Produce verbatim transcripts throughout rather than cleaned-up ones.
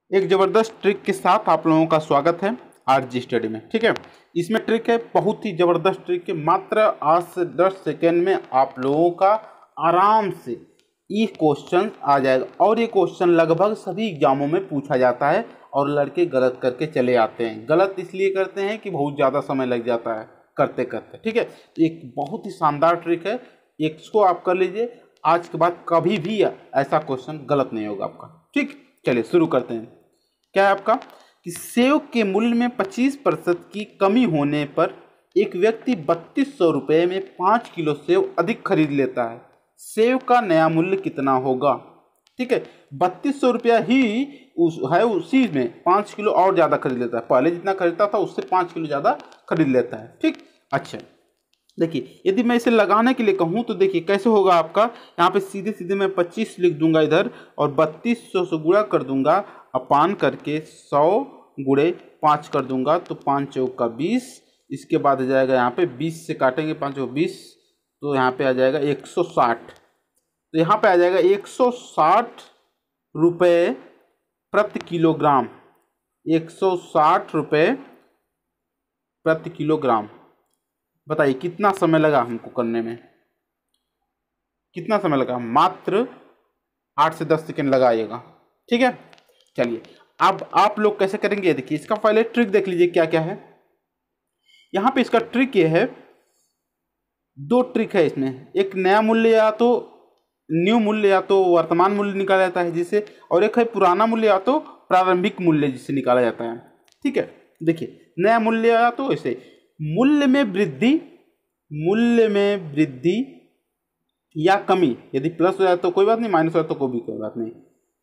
एक ज़बरदस्त ट्रिक के साथ आप लोगों का स्वागत है आरजी स्टडी में। ठीक है, इसमें ट्रिक है, बहुत ही ज़बरदस्त ट्रिक है। मात्र आठ से दस सेकेंड में आप लोगों का आराम से ये क्वेश्चन आ जाएगा। और ये क्वेश्चन लगभग सभी एग्जामों में पूछा जाता है और लड़के गलत करके चले आते हैं। गलत इसलिए करते हैं कि बहुत ज़्यादा समय लग जाता है करते करते। ठीक है, एक बहुत ही शानदार ट्रिक है, इसको आप कर लीजिए। आज के बाद कभी भी ऐसा क्वेश्चन गलत नहीं होगा आपका। ठीक, चलिए शुरू करते हैं। क्या है आपका कि सेव के मूल्य में पच्चीस प्रतिशत की कमी होने पर एक व्यक्ति बत्तीस सौ रुपये में पाँच किलो सेव अधिक खरीद लेता है। सेव का नया मूल्य कितना होगा? ठीक है, बत्तीस सौ रुपया ही उस है, उसी में पाँच किलो और ज़्यादा खरीद लेता है। पहले जितना खरीदता था उससे पाँच किलो ज़्यादा खरीद लेता है। ठीक, अच्छा देखिए, यदि मैं इसे लगाने के लिए कहूँ तो देखिए कैसे होगा आपका। यहाँ पे सीधे सीधे मैं पच्चीस लिख दूंगा इधर और बत्तीस सौ से गुणा कर दूंगा, अपान करके सौ गुणे पाँच कर दूंगा तो पाँच चौक का बीस। इसके बाद आ जाएगा यहाँ पे बीस से काटेंगे पाँच चौक बीस, तो यहाँ पे आ जाएगा एक सौ साठ। तो यहाँ पे आ जाएगा एक सौ साठ रुपये प्रति किलोग्राम। एक सौ साठ रुपये प्रति किलोग्राम। बताइए कितना समय लगा हमको करने में? कितना समय लगा? मात्र आठ से दस सेकेंड लगाइएगा। ठीक है, चलिए अब आप लोग कैसे करेंगे देखिए। इसका पहले ट्रिक देख लीजिए क्या क्या है। यहाँ पे इसका ट्रिक ये है, दो ट्रिक है इसमें। एक नया मूल्य या तो न्यू मूल्य या तो वर्तमान मूल्य निकाला जाता है जिससे, और एक है पुराना मूल्य या तो प्रारंभिक मूल्य जिससे निकाला जाता है। ठीक है, देखिए नया मूल्य या तो ऐसे मूल्य में वृद्धि, मूल्य में वृद्धि या कमी, यदि प्लस हो जाए तो कोई बात नहीं, माइनस हो जाए तो कोई भी कोई बात नहीं,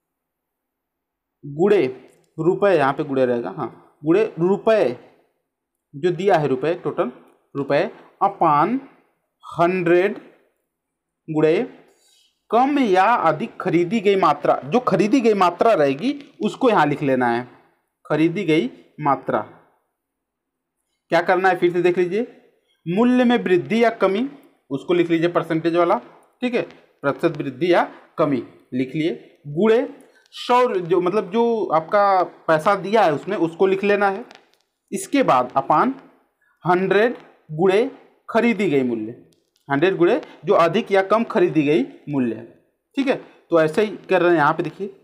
गुणे रुपए, यहाँ पे गुणे रहेगा, हाँ गुणे रुपए जो दिया है, रुपए टोटल रुपए अपान हंड्रेड गुणे कम या अधिक खरीदी गई मात्रा। जो खरीदी गई मात्रा रहेगी उसको यहाँ लिख लेना है, खरीदी गई मात्रा। क्या करना है फिर से देख लीजिए, मूल्य में वृद्धि या कमी उसको लिख लीजिए परसेंटेज वाला। ठीक है, प्रतिशत वृद्धि या कमी लिख लिए, गुणे सौ जो मतलब जो आपका पैसा दिया है उसमें उसको लिख लेना है। इसके बाद अपान हंड्रेड गुणे खरीदी गई मूल्य, हंड्रेड गुणे जो अधिक या कम खरीदी गई मूल्य है। ठीक है, तो ऐसे ही कर रहे हैं। यहाँ पे देखिए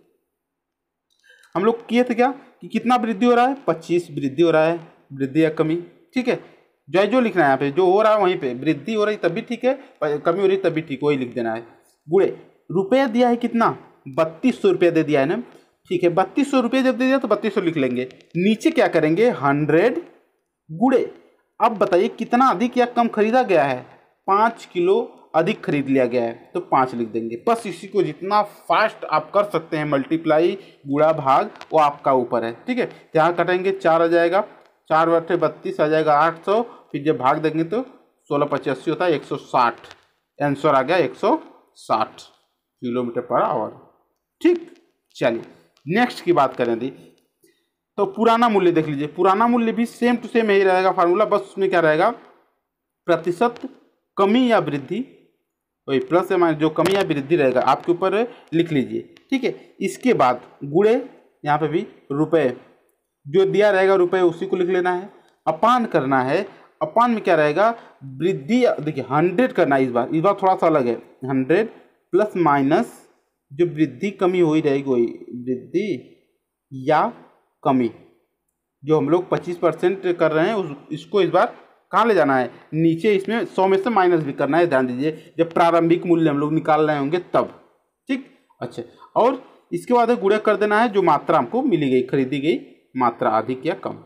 हम लोग किए थे क्या कि कितना वृद्धि हो रहा है, पच्चीस वृद्धि हो रहा है, वृद्धि या कमी। ठीक है, जो जो लिखना है यहाँ पे, जो हो रहा है वहीं पे, वृद्धि हो रही तब भी ठीक है, कमी हो रही तब भी ठीक, वही लिख देना है। गुणे रुपया दिया है कितना, बत्तीस सौ रुपया दे दिया है ना। ठीक है, बत्तीस सौ रुपये जब दे दिया तो बत्तीस सौ लिख लेंगे। नीचे क्या करेंगे, हंड्रेड गुणे, अब बताइए कितना अधिक या कम खरीदा गया है, पाँच किलो अधिक खरीद लिया गया है तो पाँच लिख देंगे। बस इसी को जितना फास्ट आप कर सकते हैं मल्टीप्लाई, गुणा, भाग, वो आपका ऊपर है। ठीक है, यहाँ कटेंगे चार आ जाएगा, चार बटे बत्तीस आ जाएगा आठ सौ, फिर जब भाग देंगे तो सोलह पचासी होता है एक सौ साठ। आंसर आ गया एक सौ साठ किलोमीटर पर आवर। ठीक, चलिए नेक्स्ट की बात करें दी तो पुराना मूल्य देख लीजिए। पुराना मूल्य भी सेम टू सेम यही रहेगा फार्मूला, बस उसमें क्या रहेगा, प्रतिशत कमी या वृद्धि, वही प्लस या माइनस जो कमी या वृद्धि रहेगा आपके ऊपर लिख लीजिए। ठीक है, इसके बाद गुणे, यहाँ पे भी रुपए जो दिया रहेगा रुपए उसी को लिख लेना है, अपान करना है। अपान में क्या रहेगा, वृद्धि, देखिए हंड्रेड करना है इस बार, इस बार थोड़ा सा अलग है, हंड्रेड प्लस माइनस जो वृद्धि कमी हो ही रहेगी वही वृद्धि या कमी। जो हम लोग पच्चीस परसेंट कर रहे हैं उस इसको इस बार कहाँ ले जाना है, नीचे, इसमें सौ में से माइनस भी करना है, ध्यान दीजिए जब प्रारंभिक मूल्य हम लोग निकाल रहे होंगे तब। ठीक, अच्छा, और इसके बाद गुणे कर देना है जो मात्रा हमको मिली गई, खरीदी गई मात्रा अधिक या कम।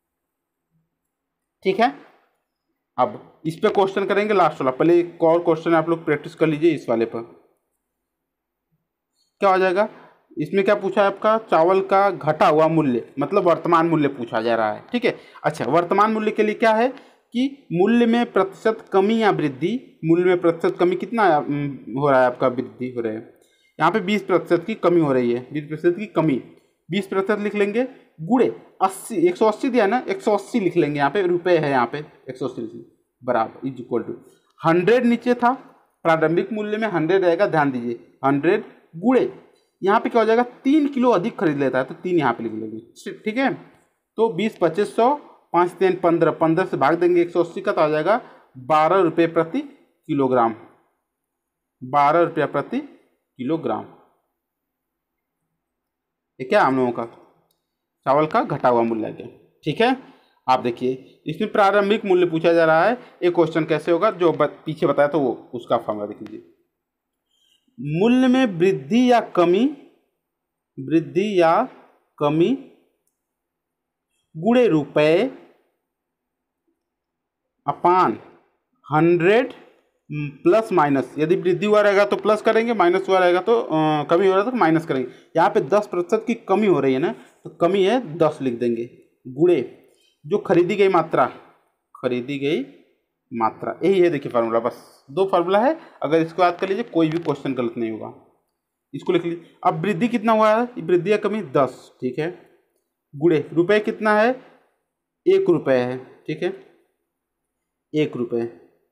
ठीक है, अब इस पे क्वेश्चन करेंगे लास्ट वाला। पहले एक और क्वेश्चन आप लोग प्रैक्टिस कर लीजिए इस वाले पर। क्या हो जाएगा, इसमें क्या पूछा है आपका, चावल का घटा हुआ मूल्य मतलब वर्तमान मूल्य पूछा जा रहा है। ठीक है, अच्छा वर्तमान मूल्य के लिए क्या है कि मूल्य में प्रतिशत कमी या वृद्धि, मूल्य में प्रतिशत कमी कितना हो रहा है आपका, वृद्धि हो रहा है। यहाँ पे बीस प्रतिशत की कमी हो रही है, बीस प्रतिशत की कमी, बीस प्रतिशत लिख लेंगे, गुणे अस्सी, एक सौ अस्सी दिया ना, एक सौ अस्सी लिख लेंगे, यहाँ पे रुपए है, यहाँ पे एक सौ अस्सी बराबर इज इक्वल टू हंड्रेड नीचे था, प्रारंभिक मूल्य में हंड्रेड रहेगा, ध्यान दीजिए हंड्रेड गुणे यहाँ पे क्या हो जाएगा, तीन किलो अधिक खरीद लेता है तो तीन यहाँ पे लिख लेंगे, ठीक है। तो बीस पच्चीस सौ पाँच तीन पंद्रह, पंद्रह से भाग देंगे एक सौ अस्सी का तो आ जाएगा बारह रुपये प्रति किलोग्राम, बारह रुपया प्रति किलोग्राम। ये क्या हम लोगों का चावल का घटा हुआ मूल्य है, ठीक है। आप देखिए इसमें प्रारंभिक मूल्य पूछा जा रहा है, एक क्वेश्चन कैसे होगा जो बत, पीछे बताया तो वो उसका फॉर्मूला देख लीजिए। मूल्य में वृद्धि या कमी, वृद्धि या कमी गुणे रुपए अपान हंड्रेड प्लस माइनस, यदि वृद्धि हुआ रहेगा तो प्लस करेंगे, माइनस हुआ रहेगा तो आ, कमी हो रहा है तो माइनस करेंगे। यहाँ पे दस प्रतिशत की कमी हो रही है ना, तो कमी है दस लिख देंगे, गुणे जो खरीदी गई मात्रा, खरीदी गई मात्रा, यही है देखिए फार्मूला, बस दो फार्मूला है। अगर इसको याद कर लीजिए कोई भी क्वेश्चन गलत नहीं होगा। इसको लिख लीजिए। अब वृद्धि कितना हुआ है, वृद्धि या कमी दस, ठीक है, गुणे रुपए कितना है, एक रुपये है, ठीक है, एक रुपये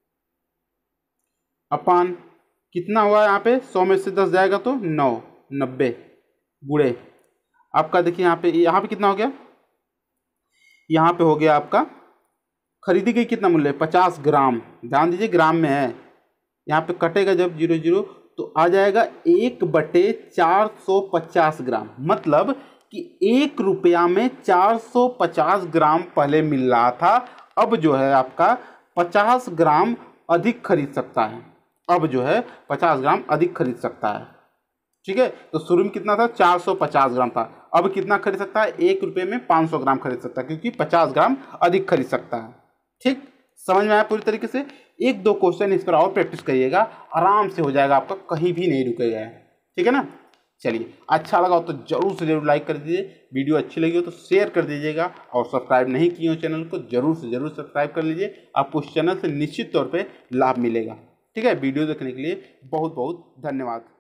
अपान कितना हुआ यहाँ पे, सौ में से दस जाएगा तो नौ, नब्बे, गुणे आपका देखिए यहाँ पे, यहाँ पे कितना हो गया, यहाँ पे हो गया आपका खरीदी गई कितना मूल्य है, पचास ग्राम, ध्यान दीजिए ग्राम में है, यहाँ पे कटेगा जब जीरो जीरो तो आ जाएगा एक बटे चार सौ पचास ग्राम, मतलब कि एक रुपया में चार सौ पचास ग्राम पहले मिल रहा था, अब जो है आपका पचास ग्राम अधिक खरीद सकता है, अब जो है पचास ग्राम अधिक खरीद सकता है, ठीक है। तो शुरू में कितना था, चार सौ पचास ग्राम था, अब कितना खरीद सकता है, एक रुपये में पाँच सौ ग्राम खरीद सकता है, क्योंकि पचास ग्राम अधिक खरीद सकता है, ठीक। समझ में आया पूरी तरीके से। एक दो क्वेश्चन इस पर और प्रैक्टिस करिएगा, आराम से हो जाएगा आपका, कहीं भी नहीं रुकेगा, ठीक है ना। चलिए अच्छा लगा हो तो जरूर से जरूर लाइक कर दीजिए, वीडियो अच्छी लगी हो तो शेयर कर दीजिएगा, और सब्सक्राइब नहीं किए हो चैनल को जरूर से जरूर सब्सक्राइब कर लीजिए, आपको उस चैनल से निश्चित तौर पे लाभ मिलेगा, ठीक है। वीडियो देखने के लिए बहुत बहुत धन्यवाद।